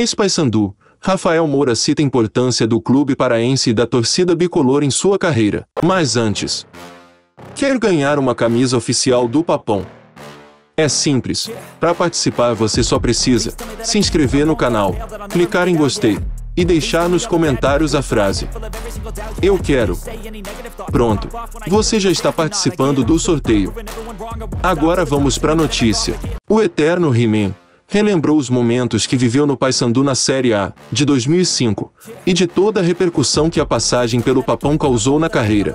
Ex-Paysandu, Rafael Moura cita a importância do clube paraense e da torcida bicolor em sua carreira. Mas antes, quer ganhar uma camisa oficial do Papão? É simples. Para participar você só precisa se inscrever no canal, clicar em gostei e deixar nos comentários a frase "Eu quero". Pronto, você já está participando do sorteio. Agora vamos para a notícia. O eterno He-Man relembrou os momentos que viveu no Paysandu na Série A de 2005 e de toda a repercussão que a passagem pelo Papão causou na carreira.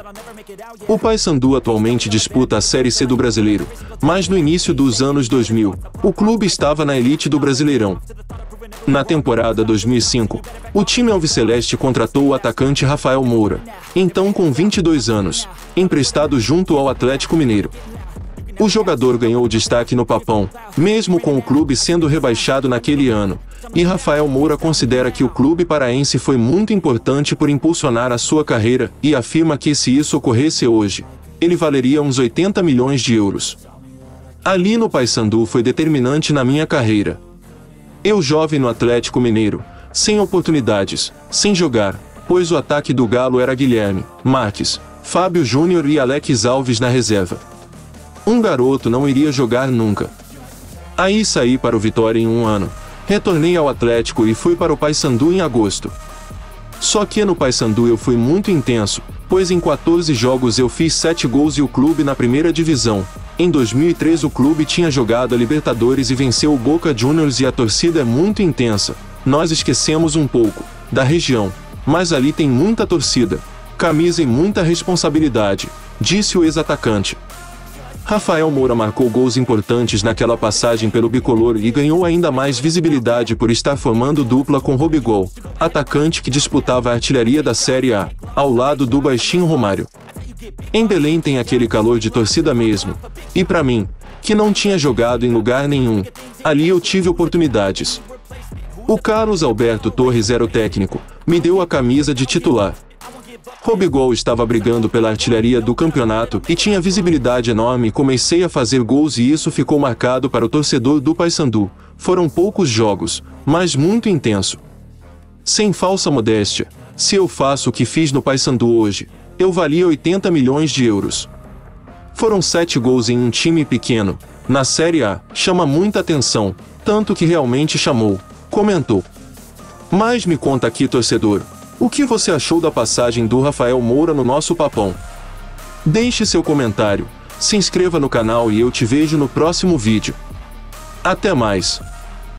O Paysandu atualmente disputa a Série C do Brasileiro, mas no início dos anos 2000, o clube estava na elite do Brasileirão. Na temporada 2005, o time alviceleste contratou o atacante Rafael Moura, então com 22 anos, emprestado junto ao Atlético Mineiro. O jogador ganhou destaque no Papão, mesmo com o clube sendo rebaixado naquele ano, e Rafael Moura considera que o clube paraense foi muito importante por impulsionar a sua carreira e afirma que se isso ocorresse hoje, ele valeria uns 80 milhões de euros. Ali no Paysandu foi determinante na minha carreira. Eu jovem no Atlético Mineiro, sem oportunidades, sem jogar, pois o ataque do Galo era Guilherme, Marques, Fábio Júnior e Alex Alves na reserva. Um garoto não iria jogar nunca. Aí saí para o Vitória em um ano, retornei ao Atlético e fui para o Paysandu em agosto. Só que no Paysandu eu fui muito intenso, pois em 14 jogos eu fiz 7 gols e o clube na primeira divisão. Em 2003 o clube tinha jogado a Libertadores e venceu o Boca Juniors e a torcida é muito intensa. Nós esquecemos um pouco da região, mas ali tem muita torcida, camisa e muita responsabilidade, disse o ex-atacante. Rafael Moura marcou gols importantes naquela passagem pelo bicolor e ganhou ainda mais visibilidade por estar formando dupla com Robigol, atacante que disputava a artilharia da Série A, ao lado do baixinho Romário. Em Belém tem aquele calor de torcida mesmo, e para mim, que não tinha jogado em lugar nenhum, ali eu tive oportunidades. O Carlos Alberto Torres era o técnico, me deu a camisa de titular. Robigol estava brigando pela artilharia do campeonato e tinha visibilidade enorme e comecei a fazer gols e isso ficou marcado para o torcedor do Paysandu. Foram poucos jogos, mas muito intenso. Sem falsa modéstia, se eu faço o que fiz no Paysandu hoje, eu valia 80 milhões de euros. Foram 7 gols em um time pequeno, na Série A, chama muita atenção, tanto que realmente chamou, comentou. Mas me conta aqui, torcedor. O que você achou da passagem do Rafael Moura no nosso Papão? Deixe seu comentário, se inscreva no canal e eu te vejo no próximo vídeo. Até mais!